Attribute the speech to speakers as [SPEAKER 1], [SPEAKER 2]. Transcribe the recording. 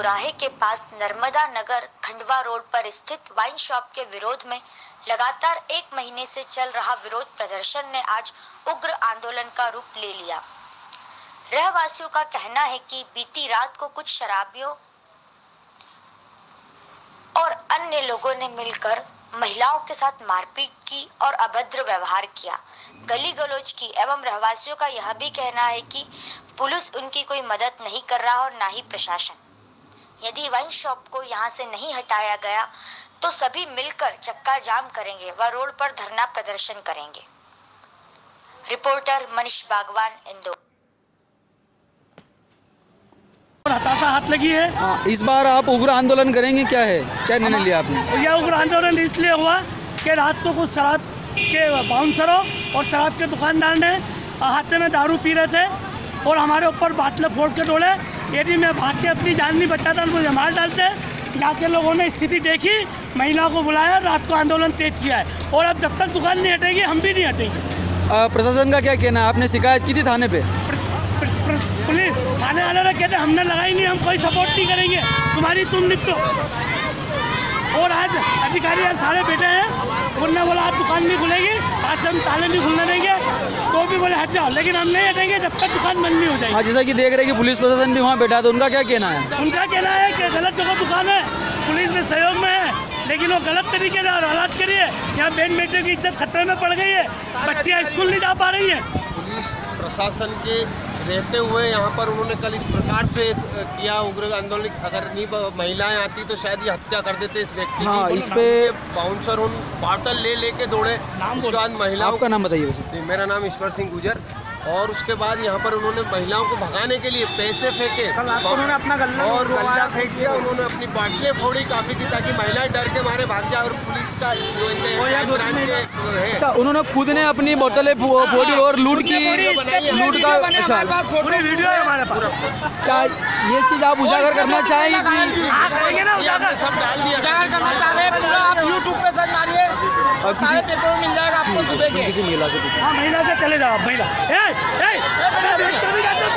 [SPEAKER 1] चौराहे के पास नर्मदा नगर खंडवा रोड पर स्थित वाइन शॉप के विरोध में लगातार 1 महीने से चल रहा विरोध प्रदर्शन ने आज उग्र आंदोलन का रूप ले लिया। रहवासियों का कहना है कि बीती रात को कुछ शराबियों और अन्य लोगों ने मिलकर महिलाओं के साथ मारपीट की और अभद्र व्यवहार किया, गली गलौज की एवं रहवासियों का यह भी कहना है कि पुलिस उनकी कोई मदद नहीं कर रहा और ना ही प्रशासन। यदि वाइन शॉप को यहां से नहीं हटाया गया तो सभी मिलकर चक्का जाम करेंगे व रोड पर धरना प्रदर्शन करेंगे। रिपोर्टर मनीष बागवान, इंदौर।
[SPEAKER 2] हताशा हाथ लगी है।
[SPEAKER 3] इस बार आप उग्र आंदोलन करेंगे, क्या है, क्या निर्णय लिया आपने?
[SPEAKER 2] यह उग्र आंदोलन इसलिए हुआ कि रात को कुछ शराब के बाउंसरों और शराब के दुकानदार ने हाथे में दारू पी रहे थे और हमारे ऊपर बाटले फोड़ के डोले। यदि मैं भाग के अपनी जान नहीं बचाता तो मुझे मार डालते। यहाँ के लोगों ने स्थिति देखी, महिलाओं को बुलाया, रात को आंदोलन तेज किया है और अब जब तक दुकान नहीं हटेगी हम भी नहीं हटेंगे।
[SPEAKER 3] प्रशासन का क्या कहना है? आपने शिकायत की थी थाने पे?
[SPEAKER 2] पुलिस थाने वाले ने कहते हमने लगाई नहीं, हम कोई सपोर्ट नहीं करेंगे, तुम्हारी तुम निपटो। और आज अधिकारी सारे बैठे हैं, उन्होंने बोला आज दुकान नहीं खुलेगी, आज हम ताले नहीं खुलने देंगे, तो भी बोले हट जाओ, लेकिन हम नहीं हटेंगे जब तक दुकान बंद नहीं हो जाएगी।
[SPEAKER 3] जैसा कि देख रहे हैं कि पुलिस प्रशासन भी वहाँ बैठा है, तो उनका क्या कहना है?
[SPEAKER 2] उनका कहना है कि गलत जगह दुकान है, पुलिस में सहयोग में है, लेकिन वो गलत तरीके से और हालात करिए, यहाँ बहन बेटियों की इज्जत खतरे में पड़ गई है, बच्चियाँ स्कूल नहीं जा पा रही है।
[SPEAKER 4] पुलिस प्रशासन के रहते हुए यहाँ पर उन्होंने कल इस प्रकार से किया उग्र आंदोलन। अगर नहीं महिलाएं आती तो शायद ये हत्या कर देते इस व्यक्ति की।
[SPEAKER 3] इस पे
[SPEAKER 4] बाउंसर उन बाटल ले दौड़े। उसके बाद महिलाओं,
[SPEAKER 3] आपका नाम बताइए वैसे?
[SPEAKER 4] मेरा नाम ईश्वर सिंह गुजर। और उसके बाद यहाँ पर उन्होंने महिलाओं को भगाने के लिए पैसे फेंके
[SPEAKER 2] उन्होंने अपना
[SPEAKER 4] और गल्ला फेंक दिया। उन्होंने अपनी बाटलें फोड़ी काफी की, ताकि महिलाएं डर के मारे भाग जाए। और पुलिस का जो ब्रांच के है,
[SPEAKER 3] अच्छा, उन्होंने खुद ने अपनी बोतलें फोड़ी और लूट का। अच्छा,
[SPEAKER 2] पूरी वीडियो है हमारे पास।
[SPEAKER 3] क्या ये चीज़ आप उजागर करना चाहेंगे?
[SPEAKER 4] सब डाल दिया
[SPEAKER 5] करना चाह रहे हैं पूरा। आप यूट्यूब पे सर्च मारिए, सारे पेपर मिल जाएगा आपको सुबह के।
[SPEAKER 3] किसी महिला से
[SPEAKER 2] महिला से चले जाओ, महिला